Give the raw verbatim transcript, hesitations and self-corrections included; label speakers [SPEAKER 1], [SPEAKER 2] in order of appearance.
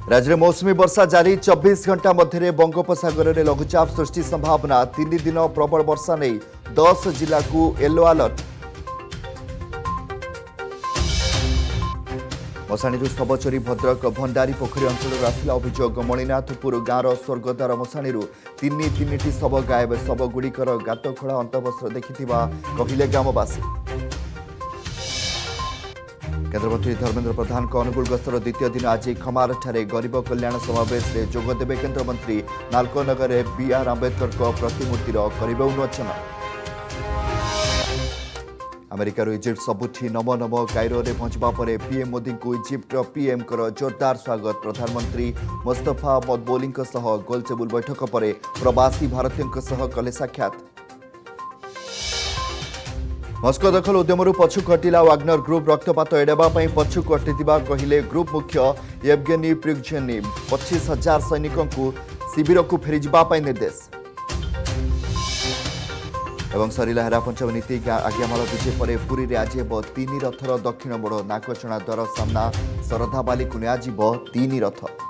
[SPEAKER 1] राज्य में मौसुमी वर्षा जारी चौबीस घंटा मध्य बंगोपसागर में लघुचाप सृष्टि संभावना तीन दिन प्रबल वर्षा नहीं दस जिला को येलो अलर्ट। मशाणी शव चोरी भद्रक भंडारी पोखरी अंचल आसला अभियोग मणिनाथपुर गाँव स्वर्गद्वार मशाणी तीन तीन शव गायब शव गुड़िकर गात खोला अंतवस्त्र देखि कहले ग्रामवासी। केन्द्रमंत्री धर्मेन्द्र प्रधान को अनुगुल गस्तर द्वितीय दिन आज खमार ठारे गरीब कल्याण समावेश में जोगदेवे केन्द्रमंत्री नालकोनगर बी आर आंबेडकर को प्रतिमूर्तिर करिबे उन्मोचन। अमेरिकार इजिप्ट सबुठी नम नम कायरो में पहुंचवा पर पीएम मोदी को इजिप्ट पीएम कर जोरदार स्वागत। प्रधानमंत्री मुस्तफा मदबोली गोलटेबुल बैठक पर प्रवासी भारतीयों कले साक्षात। मस्को दखल उद्यम पछुक हटिला वाग्नर ग्रुप रक्तपात एड़ावा पछुक हटिथिबा कहिले ग्रुप मुख्य येवगेनी प्रिगोजिन। पच्चीस हजार सैनिकों को शिविर को फेरी जावाई निर्देश। एवं सरिला हेरा पंचम नीति आज्ञामाल विजय पर पुरी में आज तीन रथर दक्षिण मोड़ नाकचଣା द्वार सामना शरधाबाली को नियाजिब तीन रथ।